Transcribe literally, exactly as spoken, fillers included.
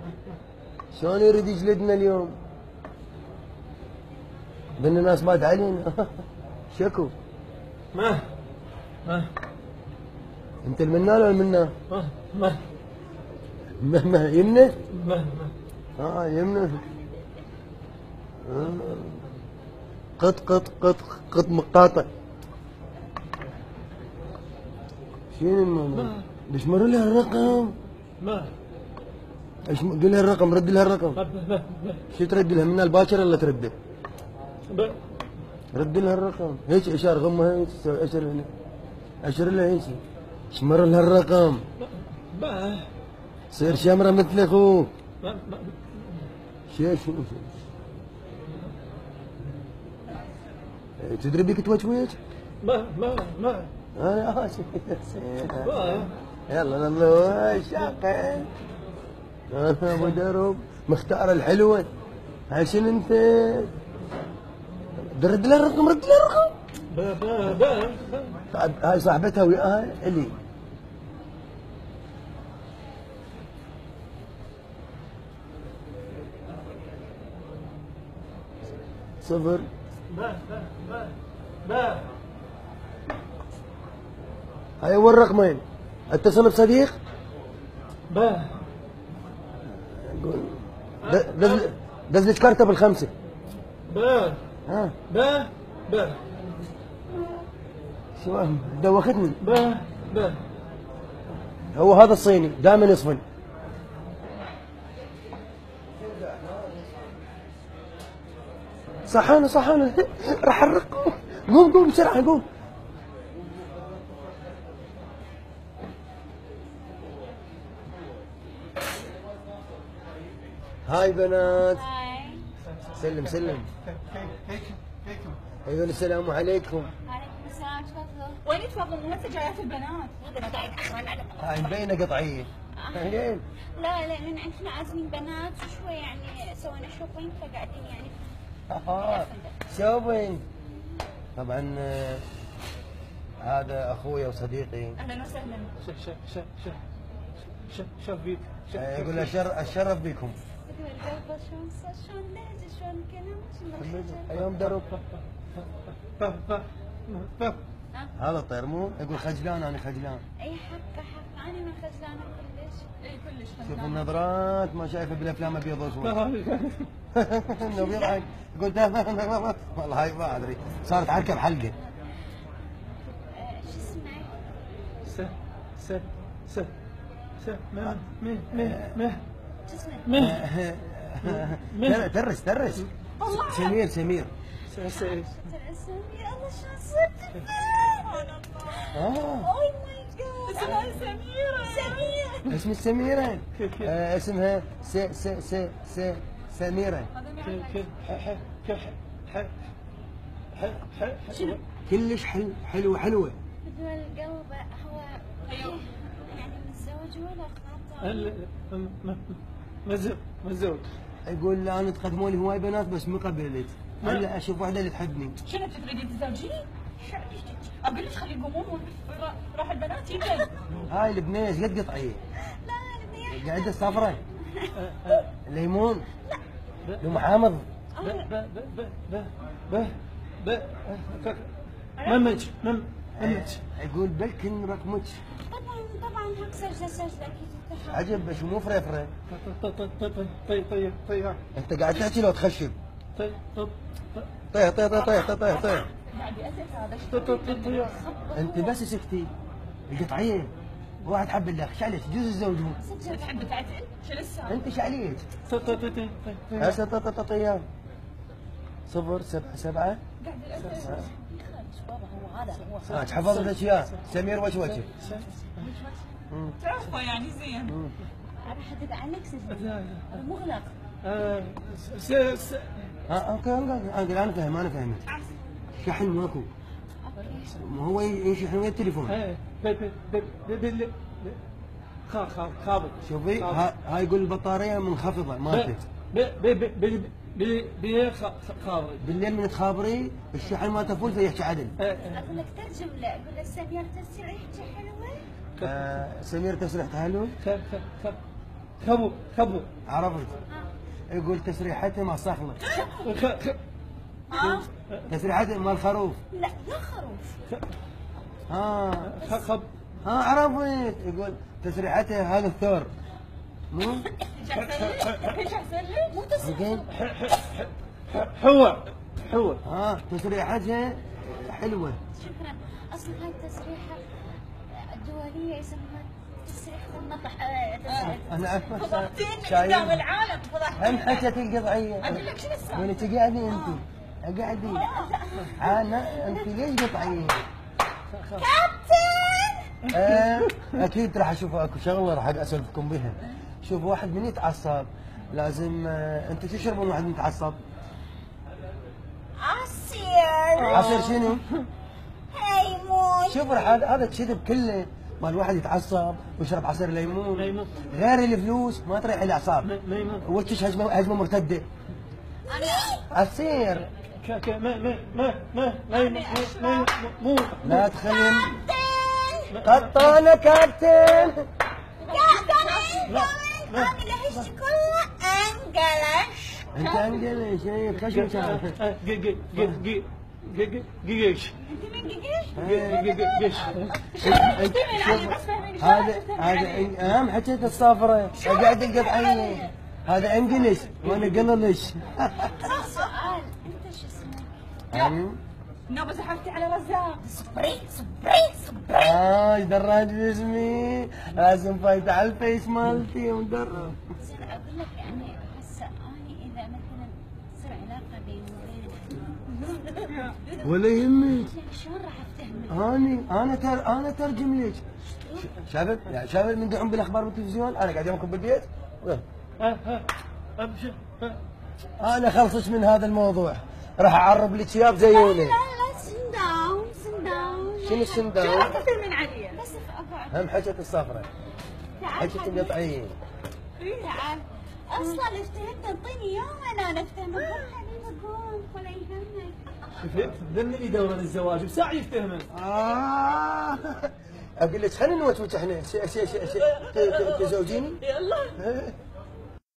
شلون يريد يجلدنا اليوم؟ بين الناس باد علينا. شكو؟ ما ما انت المنا ولا المنا؟ ما ما ما ما يمنه؟ ما ما اه يمنه. آه. قط قط قط قط مقاطع. شنو الموضوع؟ ليش مر لها الرقم؟ ما ايش م- قل لها الرقم، رد لها الرقم. ما ما شو ترد لها منها الباكر ولا ترده؟ ما رد لها الرقم، هيك اشار غمها هيك سوي اشر هنا. اشر لها هيك. ايش مر لها الرقم؟ ما صير شمره مثل اخوك. ما ما شو شو شو إيه، تدري بيك توجوج؟ ما ما ما انا اسف. ما يلا الله شاقة. انا ابو درب مختار الحلوه. عشان انت رد لها الرقم، رد لها الرقم. با با با طيب هاي صاحبتها وياها الي. صفر. با با با با هاي هو الرقمين. اتصل بصديق. با قول د- دز دز لك كارته بالخمسه. با ها با با شو دوختني. با با هو هذا الصيني دائما يصفن. صحانه صحانه. راح الرقم. قوم قوم بسرعه قوم. هاي بنات. هاي. سلم سلم. ايوه السلام عليكم. عليكم السلام، تفضلوا. وين تفضلوا؟ متى جايات البنات؟ البنات قاعد اخرن على هاي مبينه قطعيه. اهلين. لا لا لان عندنا عازمين بنات وشوي يعني سوينا شوبينج فقاعدين يعني اها شوبينج. طبعا آه، هذا اخوي وصديقي. اهلا وسهلا. ش ش ش ش ش شوف فيك آه، يقول له الشر- الشرف بكم. تقول القلب شلون صار، شلون لهجه، شلون كلام، شلون الخجل. يوم درب. با با با هذا الطير مو يقول خجلان، انا خجلان. اي حقه حقه، انا ما خجلانه كلش. اي كلش شوف النظرات ما شايفه بالافلام ابيض واسود. با انه بيضحك. قلت والله هاي ما ادري صارت عركه بحلقه. آه، شو اسمك؟ س س س س ما ما ما ما شو اسمك؟ ما ترس ترس. والله سمير سمير. س س الاسم يا الله شلون صرت اه اوه ماي جاد اسمها سميرة. سميرة اسم السميرة. كيف كيف آه اسمها س س س س سميرة. كيف كيف ح ح ح ح ح ح كلش حل حلوة حلوة. بدو القلب هو يعني متزوج ولا خاطر؟ مزوج مزوج يقول لا انا تقدموا لي هواي بنات بس ما قبلت. هلا اشوف واحدة اللي تحبني. شنو تريدين تزوجيني؟ اقول لك خلي يقومون راح البنات يجن. هاي البنية قد قطعية. لا البنية قاعدة صفرة. ليمون. لو حامض. ب ب ب ب ب ب ب ممج مم ممج يقول بلكن رقمك. طبعا طبعا هك سجلة سجلة اكيد تتفق. عجب بس مو فريفرة. طي طي طي انت قاعد تحكي لو تخشب. طي طيح طيح طيح طيح طيح طيح. قاعد يأسف هذا. طي انت بس سكتي. القطعية واحد حب الله ايش عليك جوز الزوج هو. تحب تعتل؟ شو لسه؟ انت ايش عليك؟ طي طي طي هسه طيام. صفر سبعة سبعة. قاعد يأسف. بابا هو هذا هو اه تحفظ الاشياء. سمير وش وجه. تعرفه يعني زين. راح ادق عليك سجل مغلق. س س اه اوكي اوكي انا فاهم انا فاهمك. شحن ماكو. ما هو يشحن ويا التليفون. ايه ب ب ب ب خا خا خابط شوفي ها- هاي يقول البطارية منخفضة ماتت. ب ب ب ب ب ب خابط بالليل من تخابري الشحن ما تفول فيحكي عدل. اقول لك ترجم له، اقول له سمير تسريحتي حلوة. آه سمير تسريحته حلو. خ خ خ خبو خبو عرفت؟ يقول تسريحته مال صخلة، خ خ ها تسريحته مال خروف. لا لا خروف. ها خ خب ها عرفت؟ يقول تسريحته هذا الثور. مو؟ ايش احسن لك؟ مو تصير. زين؟ حوة حوة. ها تسريحته حلوة. شكرا. اصلا هاي التسريحه الدوليه يسمونها تسريحه النطح. انا اعرف فضحتني شايف؟ قدام العالم فضحتني. هم حكت القطعية. اقول لك شنو السالفه؟ وين انت قاعدين انت؟ قاعدين. انا انت ليش قطعية؟ كابتن آه اكيد راح اشوف اكو شغله راح اسولفكم بها. شوف واحد من يتعصب لازم آه انتم تشربون واحد من يتعصب؟ عصير عصير شنو؟ هيمون. شوف راح هذا هذا الكذب كله مال واحد يتعصب ويشرب عصير ليمون. ليمون. غير الفلوس ما تريح الاعصاب. ليمون. وش هجمه هجمه مرتده. عصير. ك ك ما ما ما ما ليمون ليمون مو لا تخلي كابتن قطانه كابتن. كابتن لا. انا لهجت كلها انجلش. انت انجلش ايه خشم شعرك. جي جي جي جي جي جيش انت من قيش؟ جيش. هذا هذا اهم حكيت الصافره قاعد القطعيه. هذا انجلش وانا قللش. سؤال انت شو اسمك؟ ايوه. نوبه زحفتي على رزاق. صبري صبري صبري. اه ايش دراج باسمي؟ لازم فايت على الفيس مالتي ومدرب. زين اقول لك يعني هسه اني اذا مثلا تصير علاقه بيني وبينك ولا يهمك. يعني شلون راح افتهمك؟ اني انا تر انا ترجم لك. شافت؟ يعني شافت من دعم بالاخبار بالتلفزيون انا قاعد يومكم بالبيت. ها ها ابشر. انا خلصش من هذا الموضوع راح اعرب لك اياه بزيونه. لا لا سن داون سن داون. شنو السنداون؟ شو راح تفهم من علي؟ بس اقعد. هم حكت الصفرة تعال حكت حبيبي. القطعيه. تعال. اصلا افتهمت انطيني يوم انا افتهم. قوم حبيبي قوم ولا يهمك. ذني دورة الزواج بساعة يفتهمن. آه اقول لك خلينا نوتوت احنا ش- ش- ش- ش- ت- ت- تزوجيني؟ يلا. إيه.